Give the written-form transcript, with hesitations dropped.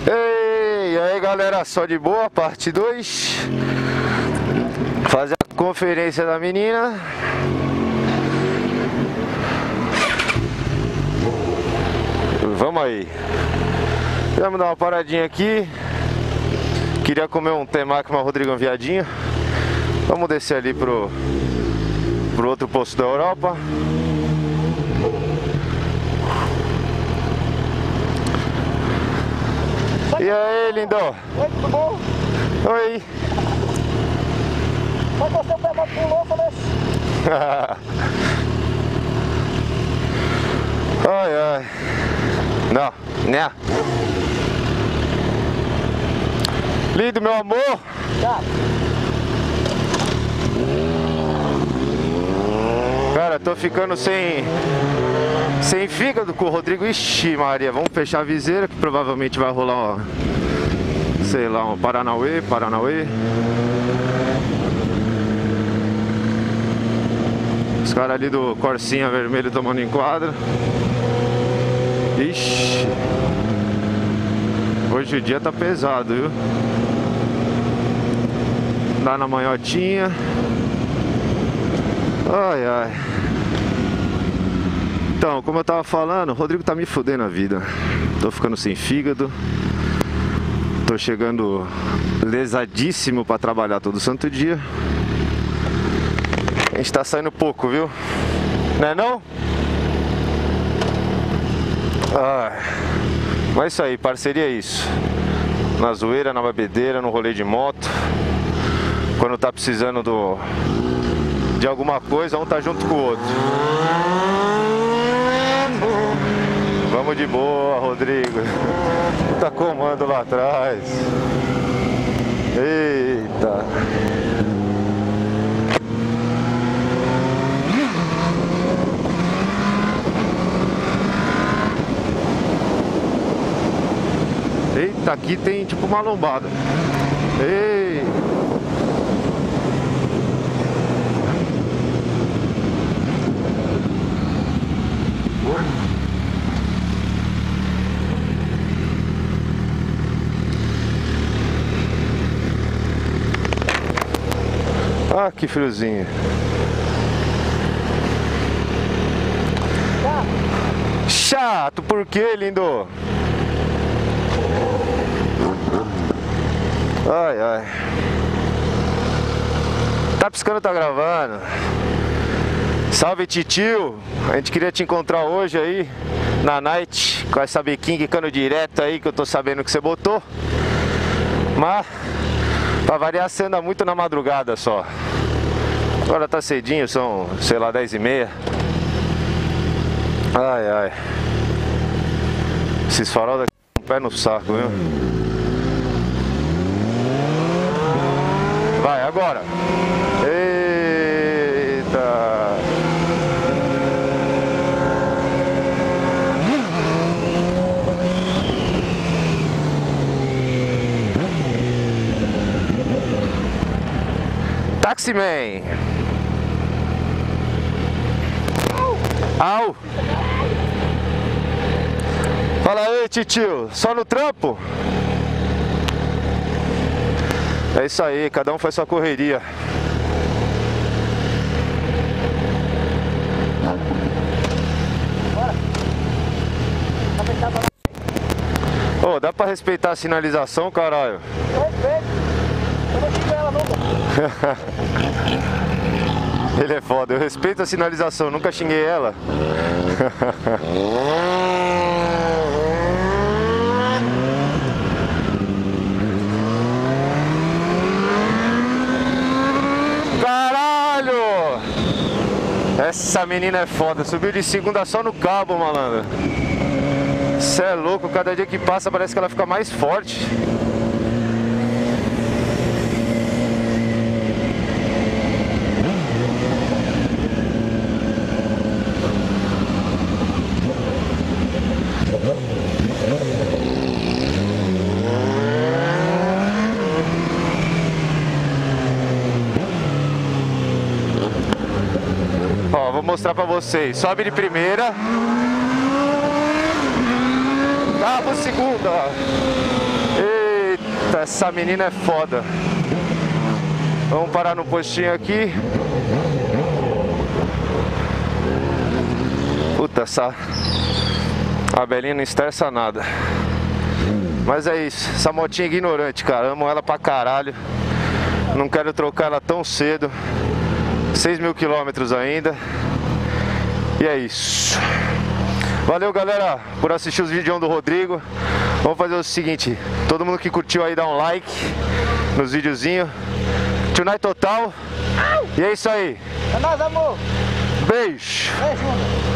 Ei, e aí galera, só de boa, parte 2. Fazer a conferência da menina. Vamos aí. Vamos dar uma paradinha aqui. Queria comer um temaki com uma Rodrigão Viadinho. Vamos descer ali pro outro posto da Europa. E aí, lindo? Oi, tudo bom? Oi. Mas você pegou pulou, falei. Ai, ai. Não, né? Lindo, meu amor. Tá. Cara, tô ficando sem fígado com o Rodrigo. Ixi, Maria, vamos fechar a viseira que provavelmente vai rolar, sei lá, um Paranauê. Os caras ali do Corsinha vermelho tomando enquadro. Ixi, hoje o dia tá pesado, viu? Dá na manhotinha. Ai, ai. Então, como eu tava falando, o Rodrigo tá me fudendo a vida. Tô ficando sem fígado. Tô chegando lesadíssimo pra trabalhar todo santo dia. A gente tá saindo pouco, viu? Não é não? Ai. Mas isso aí, parceria é isso. Na zoeira, na bebedeira, no rolê de moto. Quando tá precisando de alguma coisa, um tá junto com o outro. Vamos de boa, Rodrigo. Puta comando lá atrás. Eita. Eita, aqui tem tipo uma lombada. Ei. Ah, que friozinho. Chato, por quê, lindo? Ai, ai. Tá piscando, tá gravando. Salve, titio. A gente queria te encontrar hoje aí na night com essa biquinha quicando direto aí, que eu tô sabendo que você botou. Mas pra variar, você anda muito na madrugada só. Agora tá cedinho, são, sei lá, 10h30. Ai, ai. Esses farol daqui com o pé no saco, viu? Vai, agora. Eita. Taximan. Au. Fala aí, titio. Só no trampo? É isso aí, cada um faz sua correria. Ô, dá pra respeitar a sinalização, caralho? Respeito. Eu não xingo ela nunca. Ele é foda, eu respeito a sinalização, nunca xinguei ela. Caralho! Essa menina é foda, subiu de segunda só no cabo, malandro. Cê é louco, cada dia que passa parece que ela fica mais forte. Ó, vou mostrar pra vocês. Sobe de primeira. Segunda. essa menina é foda. Vamos parar no postinho aqui. Puta, a Belinha não estressa nada. Mas é isso, essa motinha é ignorante, cara. Amo ela pra caralho. Não quero trocar ela tão cedo. 6.000 quilômetros ainda. E é isso. Valeu, galera, por assistir os vídeos do Rodrigo. Vamos fazer o seguinte: todo mundo que curtiu aí, dá um like nos videozinhos. Tonight total. E é isso aí. É nóis, amor. Beijo. Beijo.